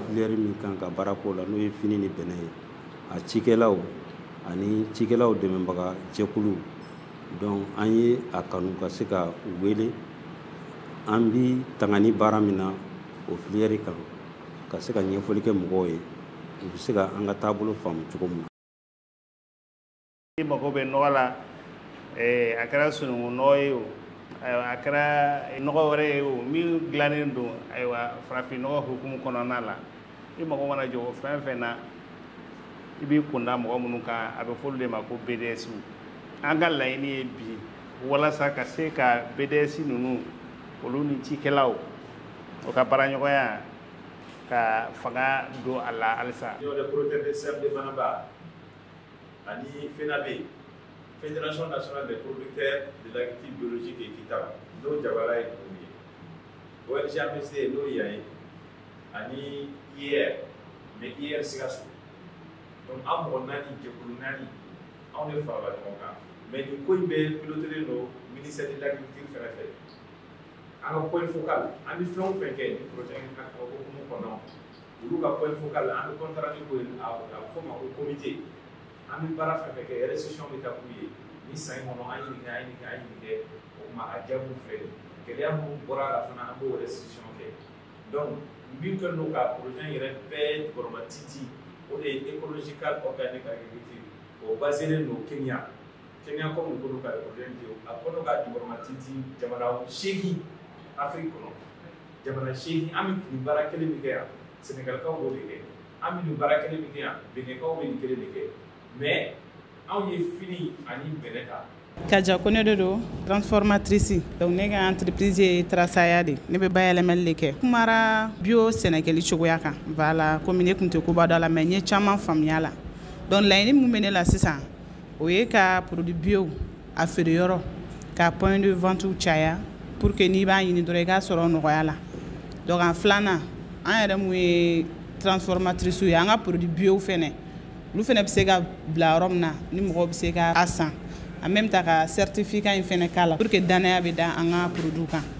filière min kan ka baara k'o la n'o ye fini ni bɛnɛ ye a cikɛlaw ani cikɛlaw dɛmɛbaga jɛkulu donc an ye a kanu ka se ka u wele an bi tanga ni baara min na o filière kan ka se ka ɲɛfɔli kɛ mɔgɔw ye u bɛ se ka an ka taabolo faamu cogo min na. I mago bɛ nɔgɔ la a kɛra sununkun nɔgɔ ye o a kɛra nɔgɔ wɛrɛ ye o min dilannen don ayiwa farafin nɔgɔ hukumu kɔnɔna la i mago mana jɔ o fɛn fɛn na i b'i kunda mɔgɔ minnu kan a bɛ fɔ de ma ko BDS an ka laɲini ye bi walasa ka se ka BDS ninnu olu ni cikɛlaw o ka baaraɲɔgɔnya ka fanga don a la halisa. Union des producteurs de sel de Banaba ani FENAB Fédération nationale des producteurs de l'agriculture biologique et équitable n'o jabala ye tuguni ONG APC n'o yan ye ani IR mais IR Sikaso donc an mɔgɔ naani jɛkulu naani anw de farala ɲɔgɔn kan mais nin ko in bɛ piloté don ministère de l'agriculture fɛnɛ fɛ an ka point focal an bɛ fɛn o fɛn kɛ ni projet in ka hukumu kɔnɔ olu ka point focal an bɛ contrat ni ko a bɛ fɔ ma ko comité an bɛ baara fɛn fɛn kɛ restitution bɛ taa k'u ye ni san in kɔnɔ an ye nin kɛ an ye nin kɛ an ye nin kɛ o kuma a jaabiw filɛ gɛlɛya minnu bɔra a la fana an b'o restitution kɛ donc min kɛ n'o ka projet yɛrɛ bɛɛ jukɔrɔma titi o de ye écological organique agriculture o basé don Kenya comme u k'olu ka projet kɛ a kɔnɔ ka jukɔrɔma titi jamana 8 Afrique kɔnɔ jamana 8 an bɛ nin baara kelen min kɛ yan Sénégalikaw b'o de kɛ an bɛ nin baara kelen min kɛ yan Beninkaw bɛ nin kelen de kɛ mais anw ye fini ani bɛnɛ ta. Kaja Kone de don transformatrice donc ne ka entreprise ye Trasaya de ne bɛ bayɛlɛmali de kɛ kumara bio sɛnɛkɛli cogoya kan voilà komi ne tun tɛ koba dɔ la mais n ye caman faamuya la donc laɲini mun bɛ ne la sisan o ye ka produit bio a feere yɔrɔ ka point de vente caya pour que n'i b'a ɲini dɔrɔn i k'a sɔrɔ nɔgɔya la donc en filanan an yɛrɛ mun ye transformatrice ye an ka produit bio fɛnɛ olu fɛnɛ bɛ se ka bila yɔrɔ min na ni mɔgɔw bɛ se ka a san en même temps ka certificat in fɛnɛ k'a la pour que danaya bɛ da an ka produit kan.